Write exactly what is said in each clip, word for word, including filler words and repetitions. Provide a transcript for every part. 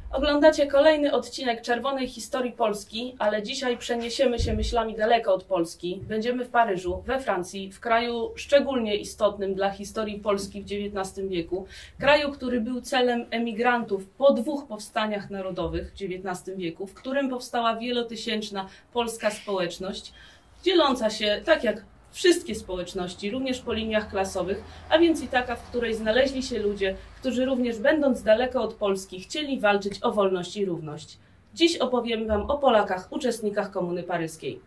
Oglądacie kolejny odcinek Czerwonej Historii Polski, ale dzisiaj przeniesiemy się myślami daleko od Polski. Będziemy w Paryżu, we Francji, w kraju szczególnie istotnym dla historii Polski w dziewiętnastym wieku. Kraju, który był celem emigrantów po dwóch powstaniach narodowych w dziewiętnastym wieku, w którym powstała wielotysięczna polska społeczność, dzieląca się, tak jak wszystkie społeczności, również po liniach klasowych, a więc i taka, w której znaleźli się ludzie, którzy również będąc daleko od Polski chcieli walczyć o wolność i równość. Dziś opowiemy Wam o Polakach, uczestnikach Komuny Paryskiej.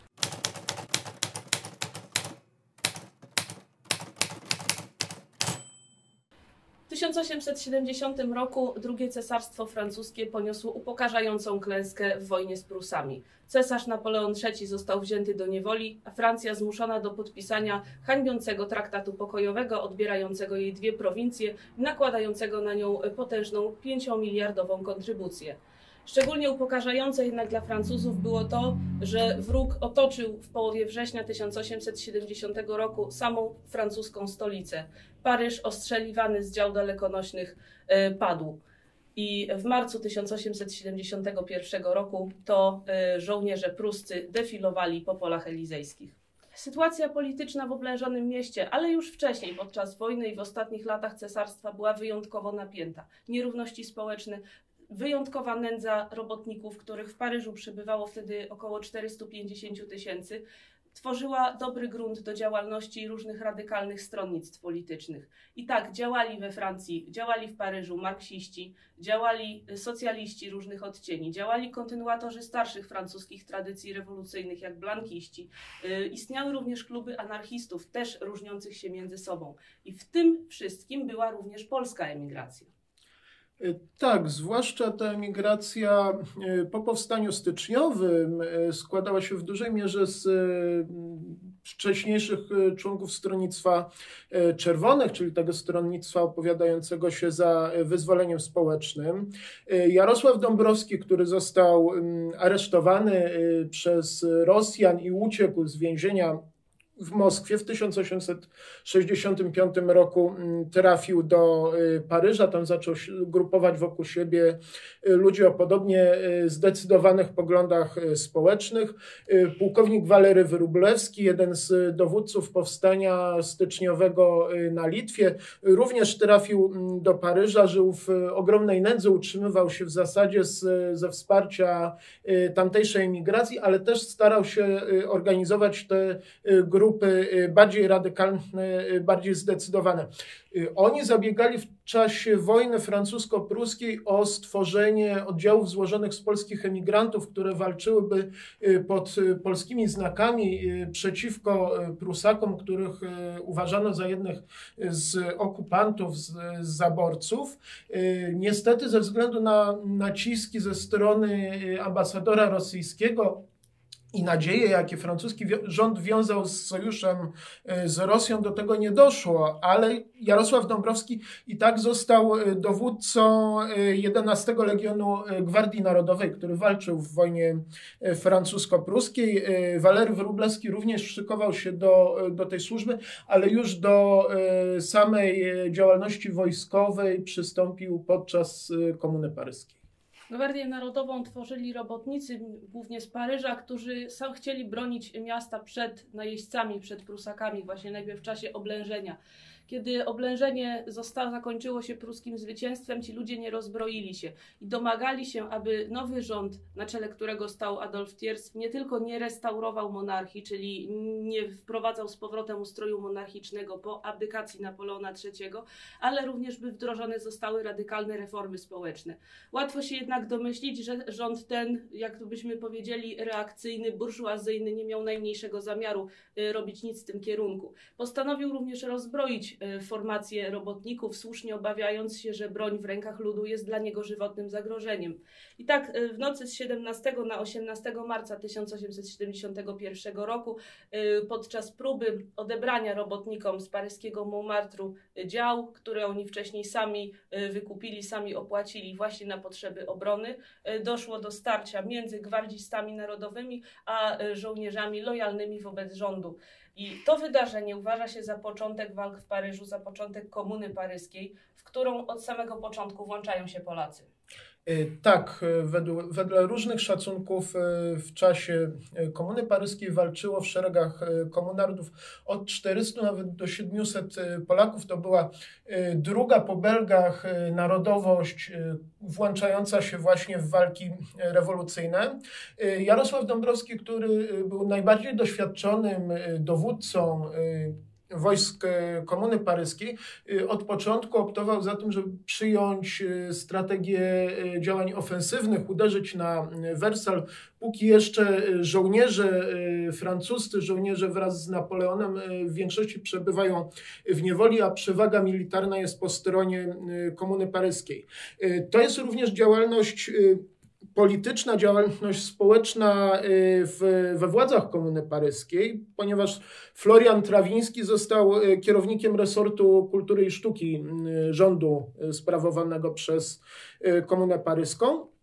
W tysiąc osiemset siedemdziesiątym roku drugie cesarstwo francuskie poniosło upokarzającą klęskę w wojnie z Prusami. Cesarz Napoleon trzeci został wzięty do niewoli, a Francja zmuszona do podpisania hańbiącego traktatu pokojowego, odbierającego jej dwie prowincje i nakładającego na nią potężną pięciomiliardową kontrybucję. Szczególnie upokarzające jednak dla Francuzów było to, że wróg otoczył w połowie września tysiąc osiemset siedemdziesiątego roku samą francuską stolicę. Paryż, ostrzeliwany z dział dalekonośnych, y, padł. I w marcu tysiąc osiemset siedemdziesiątego pierwszego roku to y, żołnierze pruscy defilowali po polach elizejskich. Sytuacja polityczna w oblężonym mieście, ale już wcześniej, podczas wojny i w ostatnich latach cesarstwa była wyjątkowo napięta. Nierówności społeczne, wyjątkowa nędza robotników, których w Paryżu przebywało wtedy około czterysta pięćdziesiąt tysięcy, tworzyła dobry grunt do działalności różnych radykalnych stronnictw politycznych. I tak działali we Francji, działali w Paryżu marksiści, działali socjaliści różnych odcieni, działali kontynuatorzy starszych francuskich tradycji rewolucyjnych jak blankiści. Yy, istniały również kluby anarchistów, też różniących się między sobą. I w tym wszystkim była również polska emigracja. Tak, zwłaszcza ta emigracja po powstaniu styczniowym składała się w dużej mierze z wcześniejszych członków Stronnictwa Czerwonych, czyli tego stronnictwa opowiadającego się za wyzwoleniem społecznym. Jarosław Dąbrowski, który został aresztowany przez Rosjan i uciekł z więzienia w Moskwie, w tysiąc osiemset sześćdziesiątym piątym roku trafił do Paryża, tam zaczął grupować wokół siebie ludzi o podobnie zdecydowanych poglądach społecznych. Pułkownik Walery Wróblewski, jeden z dowódców powstania styczniowego na Litwie, również trafił do Paryża, żył w ogromnej nędzy, utrzymywał się w zasadzie z, ze wsparcia tamtejszej emigracji, ale też starał się organizować te grupy bardziej radykalne, bardziej zdecydowane. Oni zabiegali w czasie wojny francusko-pruskiej o stworzenie oddziałów złożonych z polskich emigrantów, które walczyłyby pod polskimi znakami przeciwko Prusakom, których uważano za jednych z okupantów, z, z zaborców. Niestety ze względu na naciski ze strony ambasadora rosyjskiego i nadzieje, jakie francuski rząd wiązał z sojuszem z Rosją, do tego nie doszło, ale Jarosław Dąbrowski i tak został dowódcą jedenastego Legionu Gwardii Narodowej, który walczył w wojnie francusko-pruskiej. Walery Wróblewski również szykował się do, do tej służby, ale już do samej działalności wojskowej przystąpił podczas Komuny Paryskiej. Gwardię Narodową tworzyli robotnicy, głównie z Paryża, którzy sam chcieli bronić miasta przed najeźdźcami, przed Prusakami, właśnie najpierw w czasie oblężenia. Kiedy oblężenie zostało, zakończyło się pruskim zwycięstwem, ci ludzie nie rozbroili się i domagali się, aby nowy rząd, na czele którego stał Adolf Thiers, nie tylko nie restaurował monarchii, czyli nie wprowadzał z powrotem ustroju monarchicznego po abdykacji Napoleona trzeciego, ale również by wdrożone zostały radykalne reformy społeczne. Łatwo się jednak domyślić, że rząd ten, jak byśmy powiedzieli, reakcyjny, burżuazyjny, nie miał najmniejszego zamiaru y, robić nic w tym kierunku. Postanowił również rozbroić formacje robotników, słusznie obawiając się, że broń w rękach ludu jest dla niego żywotnym zagrożeniem. I tak w nocy z siedemnastego na osiemnastego marca tysiąc osiemset siedemdziesiątego pierwszego roku podczas próby odebrania robotnikom z paryskiego Montmartru dział, które oni wcześniej sami wykupili, sami opłacili właśnie na potrzeby obrony, doszło do starcia między gwardzistami narodowymi a żołnierzami lojalnymi wobec rządu. I to wydarzenie uważa się za początek walk w Paryżu, za początek Komuny Paryskiej, w którą od samego początku włączają się Polacy. Tak, wedle, wedle różnych szacunków w czasie Komuny Paryskiej walczyło w szeregach komunardów od czterystu nawet do siedmiuset Polaków. To była druga po Belgach narodowość włączająca się właśnie w walki rewolucyjne. Jarosław Dąbrowski, który był najbardziej doświadczonym dowódcą wojsk Komuny Paryskiej, od początku optował za tym, żeby przyjąć strategię działań ofensywnych, uderzyć na Wersal, póki jeszcze żołnierze francuscy, żołnierze wraz z Napoleonem w większości przebywają w niewoli, a przewaga militarna jest po stronie Komuny Paryskiej. To jest również działalność polityczna, działalność społeczna w, we władzach Komuny Paryskiej, ponieważ Florian Trawiński został kierownikiem resortu kultury i sztuki rządu sprawowanego przez Komunę Paryską.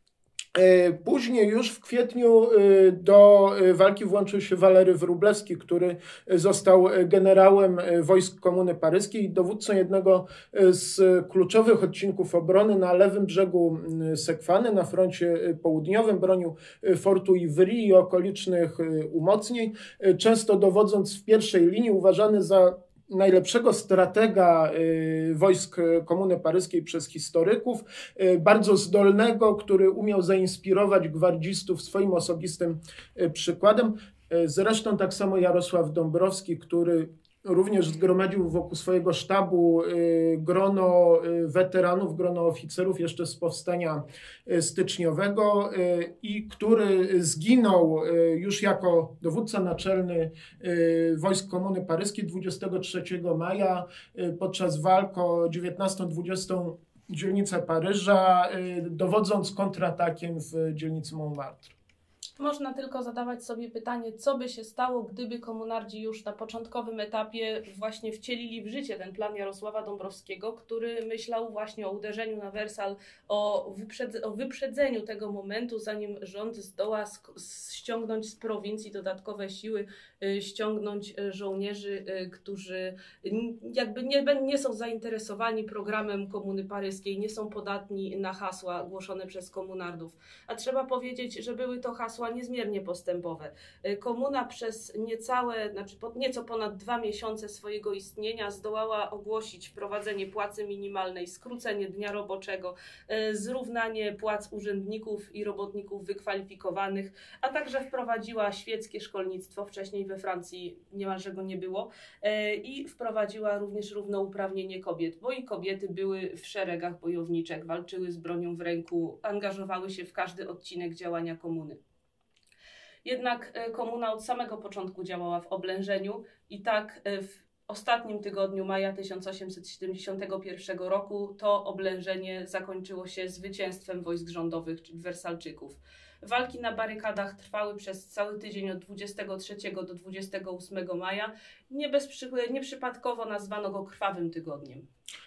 Później już w kwietniu do walki włączył się Walery Wróblewski, który został generałem wojsk Komuny Paryskiej, dowódcą jednego z kluczowych odcinków obrony na lewym brzegu Sekwany, na froncie południowym. Bronił fortu Ivry i okolicznych umocnień, często dowodząc w pierwszej linii, uważany za najlepszego stratega wojsk Komuny Paryskiej przez historyków, bardzo zdolnego, który umiał zainspirować gwardzistów swoim osobistym przykładem. Zresztą tak samo Jarosław Dąbrowski, który również zgromadził wokół swojego sztabu grono weteranów, grono oficerów jeszcze z powstania styczniowego i który zginął już jako dowódca naczelny wojsk Komuny Paryskiej dwudziestego trzeciego maja podczas walk o dziewiętnastą dwudziestą dzielnicę Paryża, dowodząc kontratakiem w dzielnicy Montmartre. Można tylko zadawać sobie pytanie, co by się stało, gdyby komunardzi już na początkowym etapie właśnie wcielili w życie ten plan Jarosława Dąbrowskiego, który myślał właśnie o uderzeniu na Wersal, o, wyprzedz o wyprzedzeniu tego momentu, zanim rząd zdoła ściągnąć z prowincji dodatkowe siły, ściągnąć żołnierzy, którzy jakby nie, nie są zainteresowani programem Komuny Paryskiej, nie są podatni na hasła głoszone przez komunardów. A trzeba powiedzieć, że były to hasła niezmiernie postępowe. Komuna przez niecałe, znaczy nieco ponad dwa miesiące swojego istnienia zdołała ogłosić wprowadzenie płacy minimalnej, skrócenie dnia roboczego, zrównanie płac urzędników i robotników wykwalifikowanych, a także wprowadziła świeckie szkolnictwo, wcześniej we Francji niemalże go nie było, i wprowadziła również równouprawnienie kobiet, bo i kobiety były w szeregach bojowniczych, walczyły z bronią w ręku, angażowały się w każdy odcinek działania komuny. Jednak komuna od samego początku działała w oblężeniu i tak w ostatnim tygodniu maja tysiąc osiemset siedemdziesiątego pierwszego roku to oblężenie zakończyło się zwycięstwem wojsk rządowych, czyli Wersalczyków. Walki na barykadach trwały przez cały tydzień od dwudziestego trzeciego do dwudziestego ósmego maja. Nie bez przy... Nieprzypadkowo nazwano go krwawym tygodniem.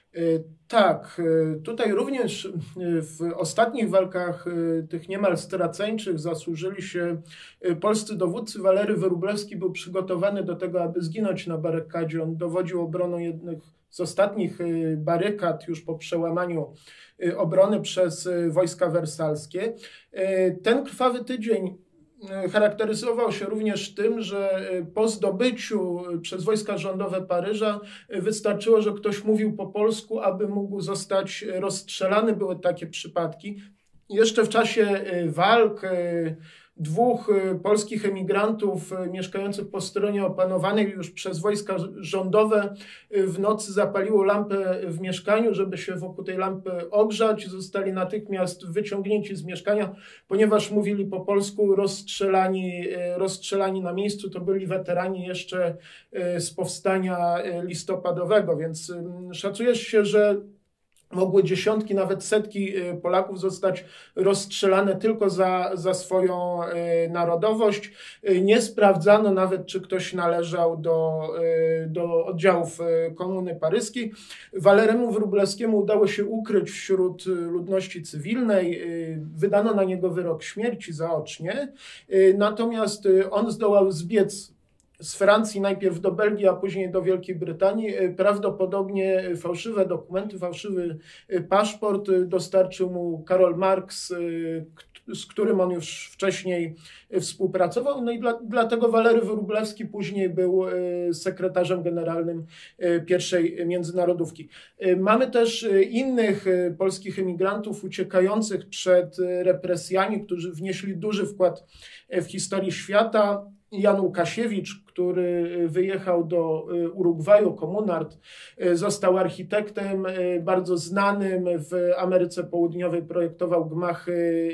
Tak, tutaj również w ostatnich walkach tych niemal straceńczych zasłużyli się polscy dowódcy. Walery Wróblewski był przygotowany do tego, aby zginąć na barykadzie. On dowodził obroną jednych z ostatnich barykad już po przełamaniu obrony przez wojska wersalskie. Ten krwawy tydzień charakteryzował się również tym, że po zdobyciu przez wojska rządowe Paryża wystarczyło, że ktoś mówił po polsku, aby mógł zostać rozstrzelany. Były takie przypadki. Jeszcze w czasie walk dwóch polskich emigrantów mieszkających po stronie opanowanej już przez wojska rządowe w nocy zapaliło lampę w mieszkaniu, żeby się wokół tej lampy ogrzać. Zostali natychmiast wyciągnięci z mieszkania, ponieważ mówili po polsku, rozstrzelani, rozstrzelani na miejscu. To byli weterani jeszcze z powstania listopadowego, więc szacuje się, że mogły dziesiątki, nawet setki Polaków zostać rozstrzelane tylko za, za swoją narodowość. Nie sprawdzano nawet, czy ktoś należał do, do oddziałów Komuny Paryskiej. Waleremu Wróblewskiemu udało się ukryć wśród ludności cywilnej. Wydano na niego wyrok śmierci zaocznie. Natomiast on zdołał zbiec z Francji najpierw do Belgii, a później do Wielkiej Brytanii. Prawdopodobnie fałszywe dokumenty, fałszywy paszport dostarczył mu Karol Marx, z którym on już wcześniej współpracował. No i dla, dlatego Walery Wróblewski później był sekretarzem generalnym pierwszej międzynarodówki. Mamy też innych polskich emigrantów uciekających przed represjami, którzy wnieśli duży wkład w historię świata. Jan Łukasiewicz, który wyjechał do Urugwaju, Komunard, został architektem bardzo znanym w Ameryce Południowej, projektował gmachy,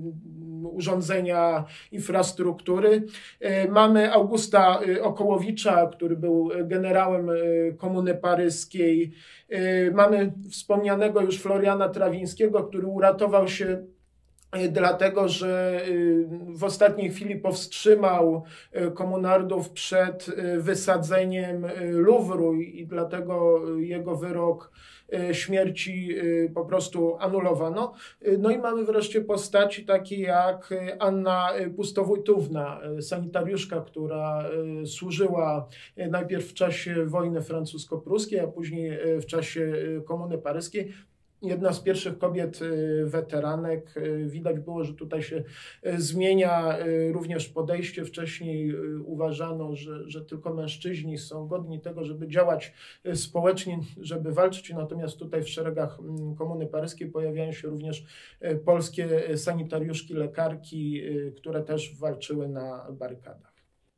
urządzenia infrastruktury. Mamy Augusta Okołowicza, który był generałem Komuny Paryskiej. Mamy wspomnianego już Floriana Trawińskiego, który uratował się dlatego, że w ostatniej chwili powstrzymał komunardów przed wysadzeniem Luwru i dlatego jego wyrok śmierci po prostu anulowano. No i mamy wreszcie postaci takie jak Anna Pustowójtówna, sanitariuszka, która służyła najpierw w czasie wojny francusko-pruskiej, a później w czasie Komuny Paryskiej. Jedna z pierwszych kobiet weteranek. Widać było, że tutaj się zmienia również podejście. Wcześniej uważano, że, że tylko mężczyźni są godni tego, żeby działać społecznie, żeby walczyć. Natomiast tutaj w szeregach Komuny Paryskiej pojawiają się również polskie sanitariuszki, lekarki, które też walczyły na barykadach.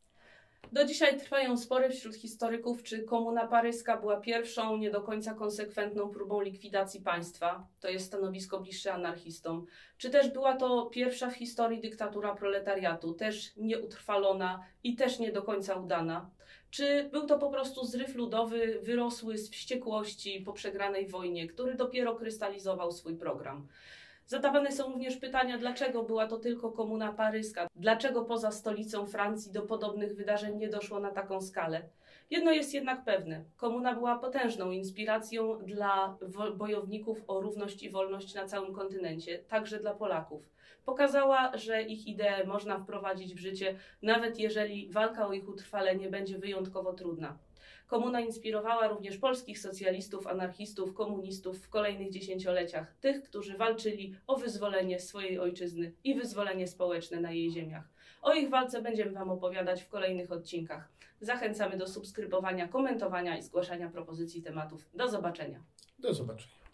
Do dzisiaj trwają spory wśród historyków, czy Komuna Paryska była pierwszą, nie do końca konsekwentną próbą likwidacji państwa, to jest stanowisko bliższe anarchistom, czy też była to pierwsza w historii dyktatura proletariatu, też nieutrwalona i też nie do końca udana. Czy był to po prostu zryw ludowy, wyrosły z wściekłości po przegranej wojnie, który dopiero krystalizował swój program. Zadawane są również pytania, dlaczego była to tylko Komuna Paryska, dlaczego poza stolicą Francji do podobnych wydarzeń nie doszło na taką skalę. Jedno jest jednak pewne, komuna była potężną inspiracją dla bojowników o równość i wolność na całym kontynencie, także dla Polaków. Pokazała, że ich idee można wprowadzić w życie, nawet jeżeli walka o ich utrwalenie będzie wyjątkowo trudna. Komuna inspirowała również polskich socjalistów, anarchistów, komunistów w kolejnych dziesięcioleciach, tych, którzy walczyli o wyzwolenie swojej ojczyzny i wyzwolenie społeczne na jej ziemiach. O ich walce będziemy Wam opowiadać w kolejnych odcinkach. Zachęcamy do subskrybowania, komentowania i zgłaszania propozycji tematów. Do zobaczenia. Do zobaczenia.